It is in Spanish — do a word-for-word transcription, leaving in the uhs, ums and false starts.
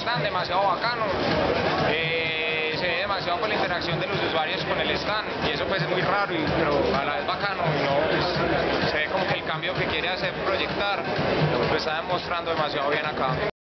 stand demasiado bacano. Eh, se ve demasiado por la interacción de los usuarios con el stand y eso pues es muy raro, y, pero a la vez bacano, ¿no? Pues, se ve como que el cambio que quiere hacer proyectar lo está demostrando demasiado bien acá.